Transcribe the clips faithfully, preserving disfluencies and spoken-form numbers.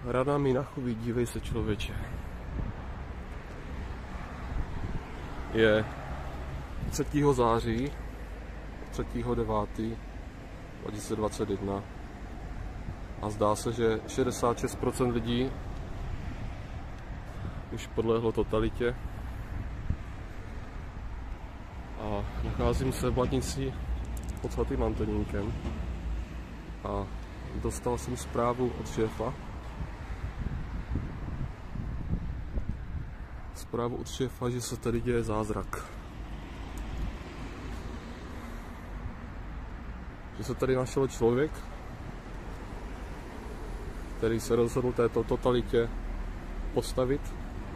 Rada mi na chubí, dívej se, člověče. Je třetího září, třetího devátého dva tisíce dvacet jedna a zdá se, že šedesát šest procent lidí už podlehlo totalitě. A nacházím se v Blatnici pod svatým Antonínkem a dostal jsem zprávu od šéfa. Zprávu od šéfa, že se tady děje zázrak. Že se tady našel člověk, který se rozhodl této totalitě postavit.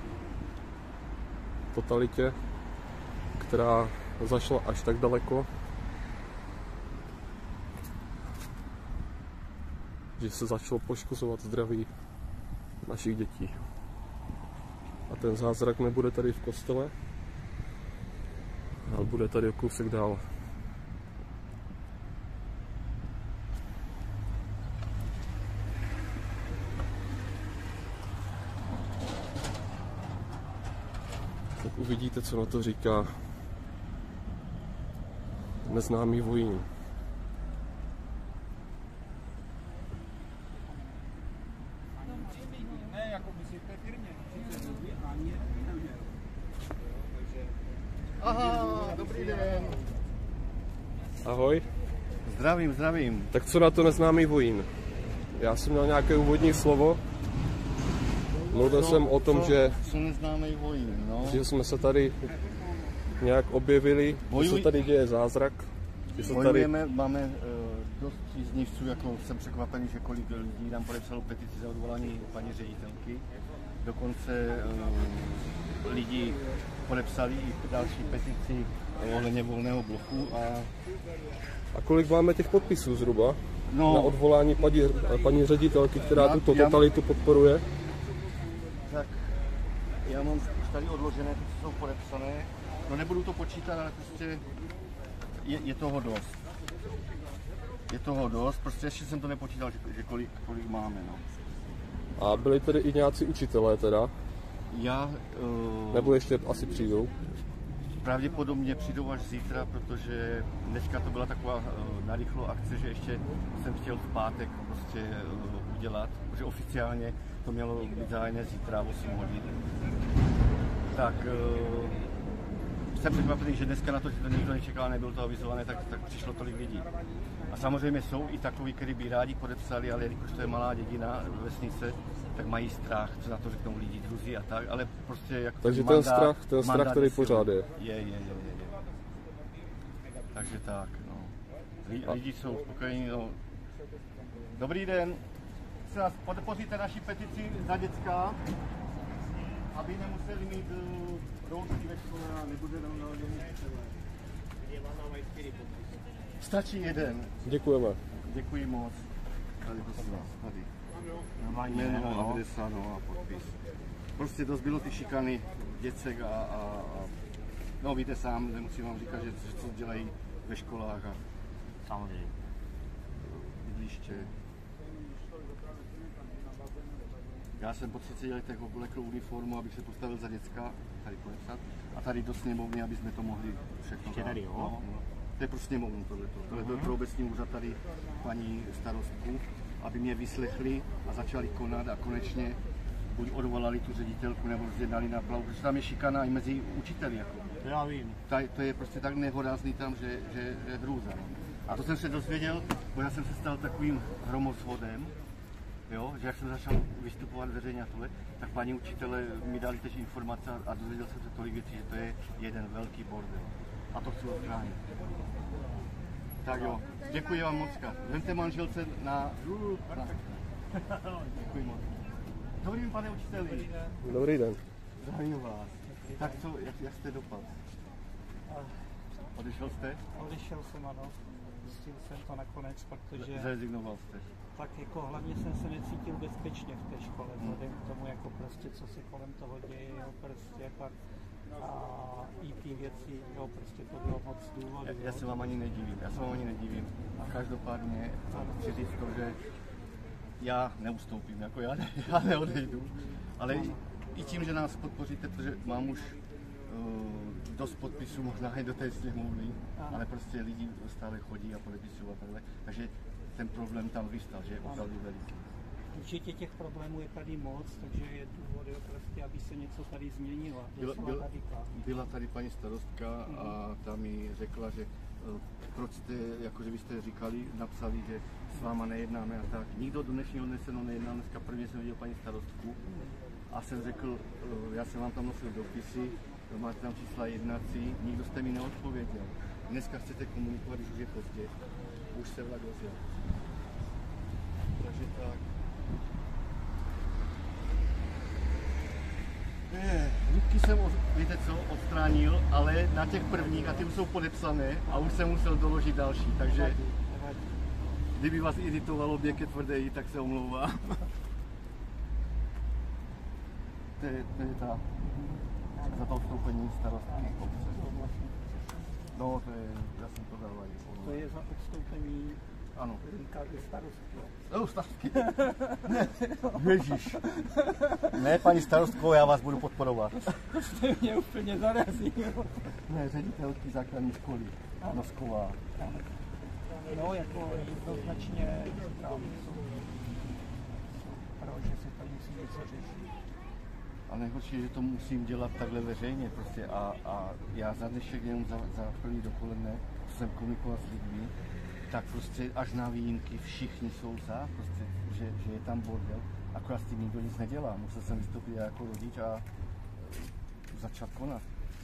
Totalitě, která zašla až tak daleko, že se začalo poškozovat zdraví našich dětí. A ten zázrak nebude tady v kostele, ale bude tady o kousek dál. Tak uvidíte, co na to říká neznámý vojín. Aha, dobrý den. Ahoj. Zdravím, zdravím. Tak co na to neznámý vojín? Já jsem měl nějaké úvodní slovo. Mluvil co, jsem o tom, co, že, co neznámý vojín, no. že jsme se tady nějak objevili, Bojuj... že se tady děje zázrak. Že se Bojujeme, tady... máme uh, dost příznivců, jako jsem překvapený, že kolik lidí nám podepsalo petici za odvolání paní ředitelky. Dokonce uh, lidi podepsali i další petici ohledně volného bloku. A, a kolik máme těch podpisů zhruba no, na odvolání paní, paní ředitelky, která já, tuto já, totalitu podporuje? Tak já mám tady odložené, ty, co jsou podepsané. No nebudu to počítat, ale prostě je, je toho dost. Je toho dost, prostě ještě jsem to nepočítal, že, že kolik, kolik máme, no. A byli tedy i nějací učitelé teda? Já... Uh, Nebo ještě asi přijdou? Pravděpodobně přijdou až zítra, protože dneska to byla taková uh, narychlo akce, že ještě jsem chtěl v pátek prostě uh, udělat, protože oficiálně to mělo být zahájené zítra osm hodin. Tak uh, jsem překvapený, že dneska na to, že to nikdo nečekal, nebylo to avizované, tak, tak přišlo tolik lidí. A samozřejmě jsou i takoví, kteří by rádi podepsali, ale jelikož to je malá dědina vesnice, tak mají strach, co na to řeknou lidi druzí a tak, ale prostě jak takže ten, mandát, strach, ten strach tady pořád je. Je, je, je, je, je. Takže tak, no. Lidi jsou spokojení, no. Dobrý den. Se nás podpoříte naši petici za děcka, aby nemuseli mít uh, roušky ve škole a nebude domů učitelé. Stačí jeden. Děkujeme. Děkuji moc. Tady prosím vás, tady. Jméno, adresa, no a podpis. Prostě dost bylo ty šikany děcek a, a, a no víte sám, nemusím vám říkat, že co dělají ve školách a samozřejmě bydliště. Já jsem po třiceti letech oblekl uniformu, abych se postavil za děcka, tady podepsat, a tady do sněmovny, aby jsme to mohli všechno dát. Tady, jo? No, no. To je pro sněmovnu tohleto. Tohle je pro obecní úřad tady paní starostku, aby mě vyslechli a začali konat a konečně buď odvolali tu ředitelku nebo zjednali na plavu, protože tam je šikana i mezi učiteli. Jako. Já vím. Ta, to je prostě tak nehorázný tam, že, že je hrůza. A to jsem se dozvěděl, bo já jsem se stal takovým hromosvodem, jo, že jak jsem začal vystupovat veřejně a tohle, tak paní učitele mi dali teď informace a dozvěděl jsem se tolik věcí, že to je jeden velký bordel. A to chci odchránit. Tak jo, děkuji vám mocka. Vemte manželce na... na... Děkuji moc. Dobrý den, pane učiteli. Dobrý den. Zdravím vás. Tak co, jak, jak jste dopadl? Odešel jste? Odešel jsem, ano. Pustil jsem to nakonec, protože... Zrezignoval jste? Tak jako hlavně jsem se necítil bezpečně v té škole, vzhledem k tomu, jako prostě, co se kolem toho děje, jo, prostě pak a i ty věci, jo, prostě to bylo moc důvodů. Já, já se vám ani nedivím, já se vám ani nedivím. A každopádně chci říct to, že já neustoupím, jako já, ne, já neodejdu, ale i, i tím, že nás podpoříte, protože mám už uh, dost podpisů, možná i do té sněmovny, ale prostě lidi stále chodí a podepisují a takhle, takže ten problém tam vystal, že je opravdu veliký. Určitě těch problémů je tady moc, takže je důvod, prostě, aby se něco tady změnilo. Byla, byla, byla tady paní starostka a ta mi řekla, že uh, proč jste, jakože vy jste říkali, napsali, že s váma nejednáme a tak. Nikdo do dnešního dne se mnou nejedná, dneska prvně jsem viděl paní starostku a jsem řekl, uh, já jsem vám tam nosil dopisy, máte tam čísla jednací, nikdo jste mi neodpověděl. Dneska chcete komunikovat, když už je pozdě, už se vlak rozjel. Takže tak. Lípky jsem, víte co, odstránil, ale na těch prvních, a ty už jsou podepsané a už jsem musel doložit další, takže kdyby vás iritovalo běke tvrdé, tak se omlouvám. To je, to je ta za to odstoupení starostky obce. No, to je, já jsem to dal. To je za odstoupení. Ano. Říkáte starostky. No, starostky. Ne, Ježíš. Ne, paní starostko, já vás budu podporovat. To jste mě úplně zarazil. Ne, ředitelky základní školy. Nosková. No, jako jednoznačně říkám, že se to musí něco řešit. A nejhorší je, že to musím dělat takhle veřejně prostě a, a já za dnešek jenom za, za první dopoledne, co jsem komunikoval s lidmi, tak prostě až na výjimky všichni jsou za, prostě, že, že je tam bordel, akorát s tím nikdo nic nedělá. Musel jsem vystoupit jako rodič a začat konat.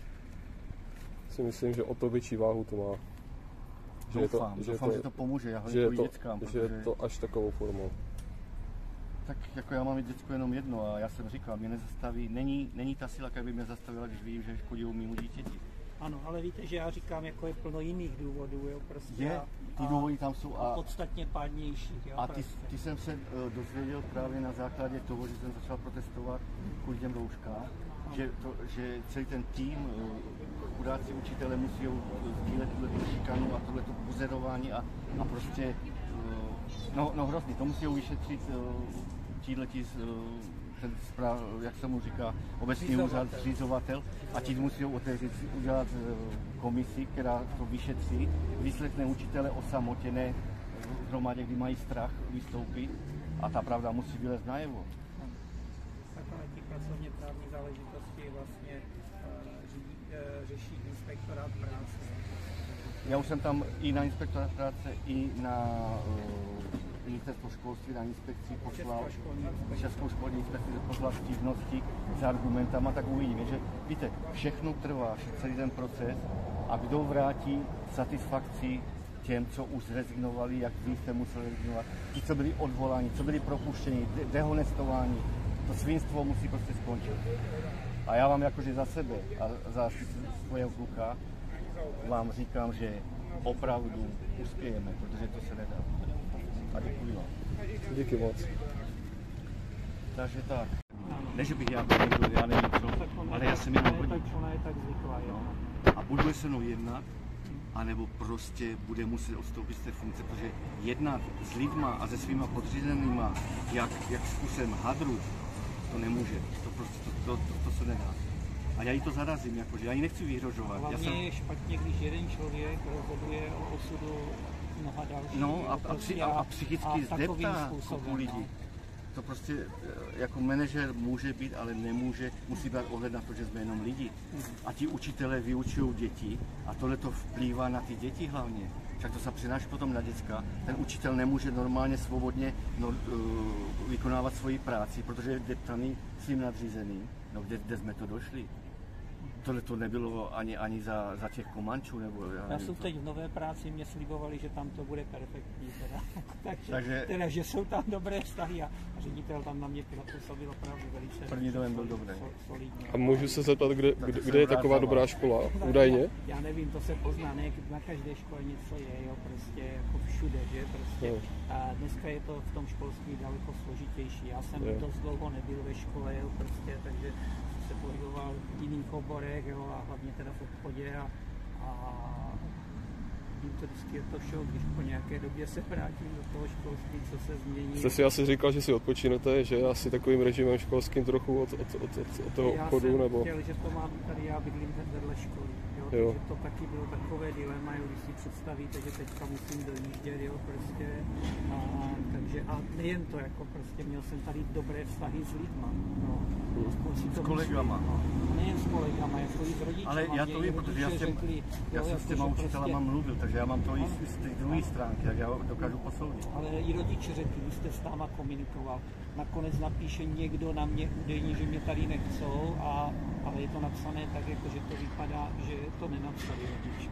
Si myslím, že o to větší váhu to má. Že doufám, je to, že doufám, to, že to pomůže, já že je to, dětskám, že protože... je to až takovou formou. Tak jako já mám i děcko jenom jedno a já jsem říkal, mě nezastaví, není, není ta síla, která by mě zastavila, když vím, že škodí mému dítěti. Ano, ale víte, že já říkám, jako je plno jiných důvodů, jo, prostě. Je, ty důvody tam jsou a, a podstatně pádnějších, jo, a ty, prostě. ty jsem se uh, dozvěděl právě na základě toho, že jsem začal protestovat kvůli těm rouškám, že, to, že celý ten tým, uh, chudáci učitele musí sdílet tuto šikanu a tohleto buzerování a, a prostě, uh, no, no hrozný, to musí vyšetřit uh, tíhletí, uh, ten správ, jak se mu říká, obecní úřad, zřizovatel, a ti musí otevřít, udělat komisi, která to vyšetří, vyslechne učitele osamotěné v hromadě, kdy mají strach vystoupit a ta pravda musí vylézt najevo. Takové ty pracovně právní záležitosti vlastně uh, řeší inspektorát práce. Já už jsem tam i na inspektorát práce, i na uh, ministerstvo školství, na inspekci poslal, Českou školní inspekci poslal stížnosti s argumentama, tak uvidíme, že víte, všechno trvá, celý ten proces a kdo vrátí satisfakci těm, co už zrezignovali, jak vy jste museli rezignovat, ti, co byli odvoláni, co byli propuštěni, de- dehonestováni, to svinstvo musí prostě skončit. A já vám jakože za sebe a za svého kluka vám říkám, že opravdu uspějeme, protože to se nedá. A děkuji vám. Díky moc. Takže tak. Ne, že bych já byl někdo, já nevím co, ale já jsem jenom hodně. Ona je tak zvyklá, jo. A budu se mnou jednat, anebo prostě bude muset odstoupit z té funkce, protože jednat s lidma a se svýma podřízenýma, jak, jak zkusem hadru, to nemůže. To prostě, to, to, to, to se nedá. A já jí to zarazím, jakože já jí nechci vyhrožovat. Hlavně já jsem... je špatně, když jeden člověk rozhoduje o osudu mnoha dalších. No a, a, při, a, a psychicky zdeptá kupu lidí. No. To prostě jako manažer může být, ale nemůže, musí dát ohled na to, že jsme jenom lidi. A ti učitelé vyučují děti a tohle to vplývá na ty děti hlavně. Však to se přináší potom na děcka. Ten učitel nemůže normálně svobodně no, uh, vykonávat svoji práci, protože je deptaný svým nadřízeným. No kde, kde jsme to došli? Tohle to nebylo ani, ani za, za těch Komančů, nebo já, já jsem to... teď v nové práci, mě slibovali, že tam to bude perfektní, teda. Takže, Takže... teda, že jsou tam dobré vztahy a ředitel tam na mě působil opravdu velice. První dojem byl dobrý. Solidně. A můžu se zeptat, kde, kde, kde je taková dobrá škola, údajně? Já nevím, to se pozná, ne, na každé škole něco je, jo, prostě jako všude, že, prostě. No. A dneska je to v tom školství daleko složitější. Já jsem Je. dost dlouho nebyl ve škole, jo, prostě, takže se pohyboval v jiných oborech, jo, a hlavně teda v obchodě a, a vidím to vždycky je to šok, když po nějaké době se vrátím do toho školství, co se změní. Jste si asi říkal, že si odpočinete, že asi takovým režimem školským trochu od, od, od, od, od toho já obchodu, jsem nebo... chtěl, že to mám tady, já bydlím vedle školy, jo, jo. takže to taky bylo takové dilema, jo, když si představíte, že teďka musím dojíždět, jo, prostě, a, takže a nejen to, jako prostě měl jsem tady dobré vztahy s lidma, no, s kolegama. No, nejen s kolegama, jako i s rodičima. Ale já to vím, protože já jsem, řekli, já jo, jsem jako, s těma učitelama prostě, mluvil, takže já mám to i z té druhé stránky, jak já dokážu posoudit. ale i rodiče řekli, vy jste s náma komunikoval. Nakonec napíše někdo na mě údajně, že mě tady nechcou, a, ale je to napsané tak, jako, že to vypadá, že to nenapsali rodiče.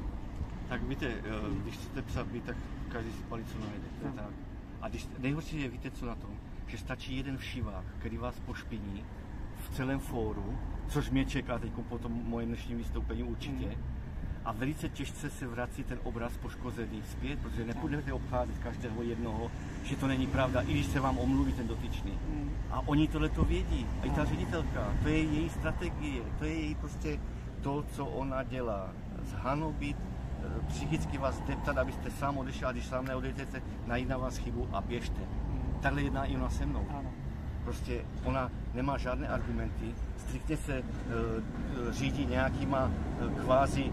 Tak víte, když chcete psát vy, tak každý si palicu najde, to je no. tak. A když, nejhorší je, víte co na tom, že stačí jeden všivák, který vás pošpiní v celém fóru, což mě čeká teď po tom mojem dnešním vystoupení určitě, mm. a velice těžce se vrací ten obraz poškozený zpět, protože nebudete obcházet každého jednoho, že to není pravda, i když se vám omluví ten dotyčný. Mm. A oni tohle to vědí, a i ta ředitelka, to je její strategie, to je její prostě to, co ona dělá. Zhanobit, psychicky vás deptat, abyste sám odešel, a když sám neodejdete, najít na vás chybu a běžte. Mm. Takhle jedná i ona se mnou. Ano. Prostě ona nemá žádné argumenty, striktně se e, řídí nějakýma e, kvázi e,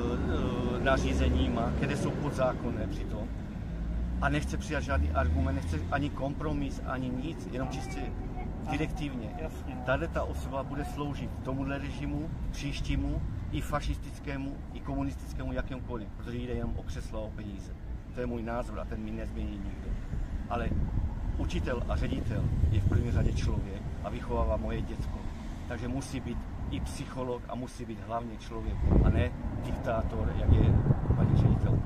e, nařízeníma, které jsou podzákonné přitom. A nechce přijat žádný argument, nechce ani kompromis, ani nic, jenom čistě direktivně. Tahle ta osoba bude sloužit tomuhle režimu, příštímu, i fašistickému, i komunistickému, jakémkoliv, protože jde jenom o křesla, o peníze. To je můj názor a ten mi nezmění nikdo. Ale učitel a ředitel je v první řadě člověk a vychovává moje děcko. Takže musí být i psycholog a musí být hlavně člověk a ne diktátor, jak je paní ředitelka.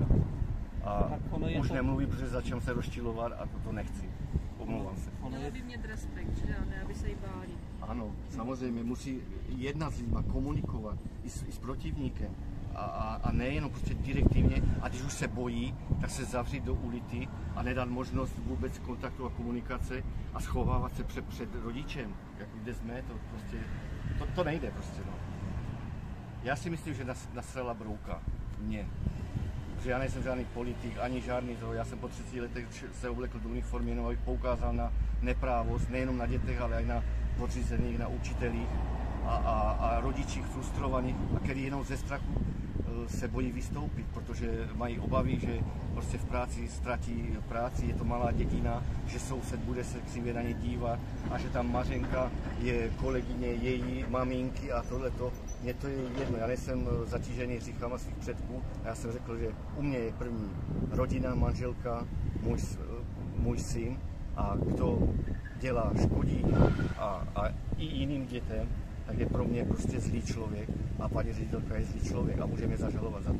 A už to... nemluví, protože začám se rozčilovat a to, to nechci. Omlouvám se. Měla by mít respekt, že ne, aby se jí báli. Ano, samozřejmě musí jednat s lidma, komunikovat i s, i s protivníkem. A, a, a nejenom prostě direktivně, a když už se bojí, tak se zavřít do ulity a nedat možnost vůbec kontaktu a komunikace a schovávat se před, před rodičem, jak kde jsme, to prostě, to, to nejde prostě, no. Já si myslím, že nas, nasrala brouka mě, protože já nejsem žádný politik, ani žádný zlo, já jsem po třiceti letech se oblekl do uniformy, jenom abych poukázal na neprávost, nejenom na dětech, ale i na podřízených, na učitelích a, a, a rodičích frustrovaných, a který jenom ze strachu se bojí vystoupit, protože mají obavy, že prostě v práci ztratí práci, je to malá dětina, že soused bude se křivě na ně dívat a že tam Mařenka je kolegyně její maminky a tohleto. Mně to je jedno, já nejsem zatížený hříchama svých předků a já jsem řekl, že u mě je první rodina, manželka, můj, můj syn, a kdo dělá škodí a, a i jiným dětem, tak je pro mě prostě zlý člověk a paní ředitelka je zlý člověk a může mě zažalovat za to.